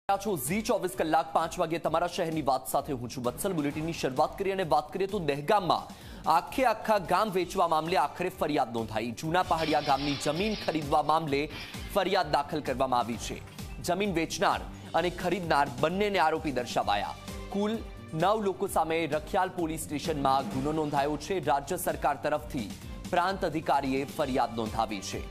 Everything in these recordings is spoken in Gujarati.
છો ઝી 24 કલાક 5 વાગે તમારા શહેરની વાત સાથે હું છું વત્સલ। બુલેટિનની શરૂઆત કરીએ અને વાત કરીએ તો દહેગામમાં આખા ગામ વેચવા મામલે આખરે ફરિયાદ નોંધાઈ। જૂના પહાડિયા ગામની જમીન ખરીદવા મામલે ફરિયાદ દાખલ કરવામાં આવી છે। જમીન વેચનાર અને ખરીદનાર બંનેને આરોપી દર્શાવાયા। કુલ 9 લોકો સામે રખિયાલ પોલીસ સ્ટેશનમાં ગુનો નોંધાયો છે। રાજ્ય સરકાર તરફથી પ્રાંત અધિકારીએ ફરિયાદ નોંધાવી છે।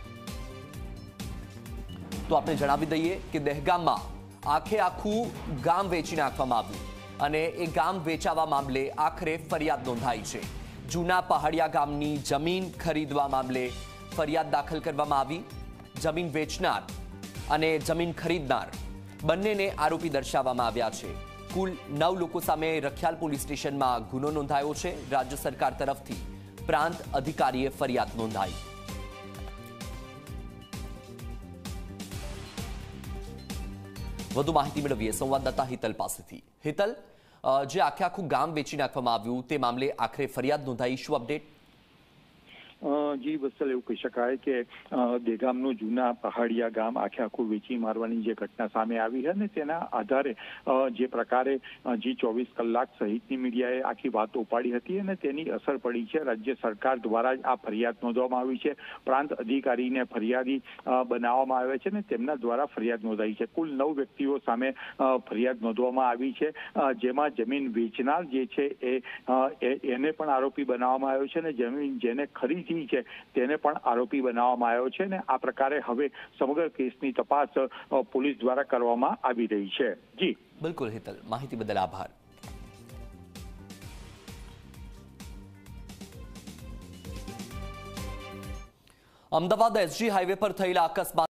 તો આપણે જણાવી દઈએ કે દહેગામમાં આખું ગામ વેચી નાખવામાં આવ્યું અને એ ગામ વેચાવા મામલે આખરે ફરિયાદ નોંધાઈ છે। જૂના પહાડિયા ગામની જમીન ખરીદવા મામલે ફરિયાદ દાખલ કરવામાં આવી। જમીન વેચનાર અને જમીન ખરીદનાર બંનેને આરોપી દર્શાવવામાં આવ્યા છે। કુલ 9 લોકો સામે રખિયાલ પોલીસ સ્ટેશનમાં ગુનો નોંધાયો છે। રાજ્ય સરકાર તરફથી પ્રાંત અધિકારીએ ફરિયાદ નોંધાઈ। વધુ માહિતી મેળવીએ સંવાદદાતા હિતલ પાસેથી। હિતલ, જે આખું ગામ વેચી નાખવામાં આવ્યું તે મામલે આખરે ફરિયાદ નોંધાઈ, શું અપડેટ? જી વત્સલ, એવું કહી શકાય કે દહેગામનું જૂના પહાડિયા ગામ આખું વેચી મારવાની જે ઘટના સામે આવી છે ને તેના આધારે જે પ્રકારે જી 24 કલાક સહિતની મીડિયાએ આખી વાત ઉપાડી હતી અને તેની અસર પડી છે। રાજ્ય સરકાર દ્વારા જ આ ફરિયાદ નોંધવામાં આવી છે। પ્રાંત અધિકારીને ફરિયાદી બનાવવામાં આવે છે ને તેમના દ્વારા ફરિયાદ નોંધાઈ છે। કુલ 9 વ્યક્તિઓ સામે ફરિયાદ નોંધવામાં આવી છે, જેમાં જમીન વેચનાર જે છે એને પણ આરોપી બનાવવામાં આવ્યો છે અને જમીન જેને ખરીદી છે તેને પણ આરોપી બનાવવામાં આવ્યો છે ને આ પ્રકારે હવે સમગ્ર કેસની તપાસ પોલીસ દ્વારા કરવામાં આવી રહી છે। જી બિલકુલ હિતલ, માહિતી બદલ આભાર। અમદાવાદ SG હાઈવે પર થયેલા અકસ્માત